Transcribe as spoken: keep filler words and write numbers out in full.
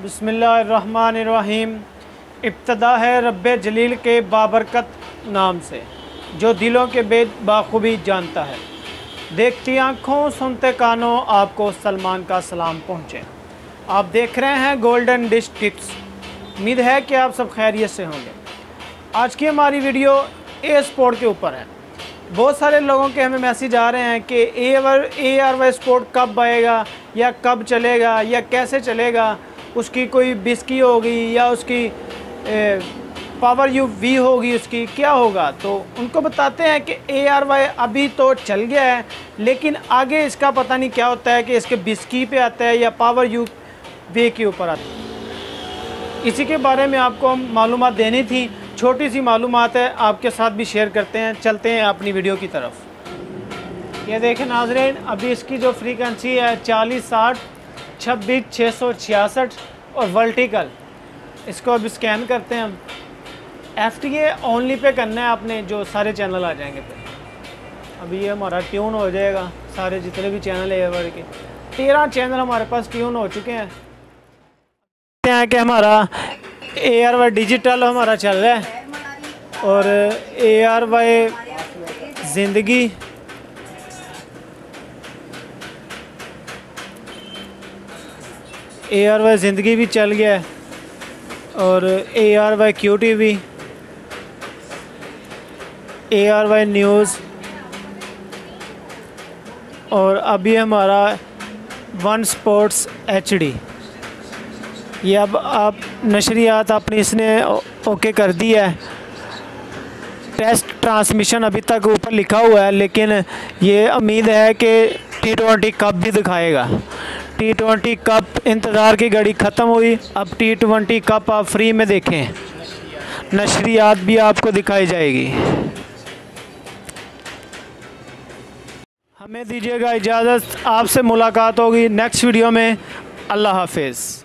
बिस्मिल्लाहिर्रहमानिर्रहीम। इब्तदा है रब्बे जलील के बाबरकत नाम से, जो दिलों के बेद बाखूबी जानता है। देखती आँखों सुनते कानों आपको सलमान का सलाम पहुँचे। आप देख रहे हैं गोल्डन डिश टिप्स। उम्मीद है कि आप सब खैरियत से होंगे। आज की हमारी वीडियो ए स्पोर्ट के ऊपर है। बहुत सारे लोगों के हमें मैसेज आ रहे हैं कि A R A R Y sport कब आएगा या कब चलेगा या कैसे चलेगा, उसकी कोई बिस्की होगी या उसकी ए, पावर यू वी होगी, उसकी क्या होगा। तो उनको बताते हैं कि ए आर वाई अभी तो चल गया है, लेकिन आगे इसका पता नहीं क्या होता है कि इसके बिस्की पे आता है या पावर यू वी के ऊपर आता है। इसी के बारे में आपको मालूमात देनी थी। छोटी सी मालूमात है, आपके साथ भी शेयर करते हैं। चलते हैं अपनी वीडियो की तरफ। ये देखें नाज़रीन, अभी इसकी जो फ्रीक्वेंसी है चालीस साठ छब्बीस छः सौ छियासठ और वर्टिकल। इसको अब स्कैन करते हैं हम। F T A only pay करना है आपने, जो सारे चैनल आ जाएंगे फिर। अभी ये हमारा ट्यून हो जाएगा, सारे जितने भी चैनल है एवर के तेरह चैनल हमारे पास ट्यून हो चुके हैं। हैं कि हमारा ए आर वाई डिजिटल हमारा चल रहा है और ए आर वाई ज़िंदगी, ए आर वाई ज़िंदगी भी चल गया है और A R Y Q T V, A R Y news और अभी हमारा वन स्पोर्ट्स एच डी। ये अब आप नशरियात अपनी इसने ओके कर दी है। टेस्ट ट्रांसमिशन अभी तक ऊपर लिखा हुआ है, लेकिन ये उम्मीद है कि टी ट्वेंटी कप भी दिखाएगा। टी ट्वेंटी कप इंतज़ार की घड़ी ख़त्म हुई, अब टी ट्वेंटी कप आप फ्री में देखें। नशरियात भी आपको दिखाई जाएगी। हमें दीजिएगा इजाज़त, आपसे मुलाकात होगी नेक्स्ट वीडियो में। अल्लाह हाफिज़।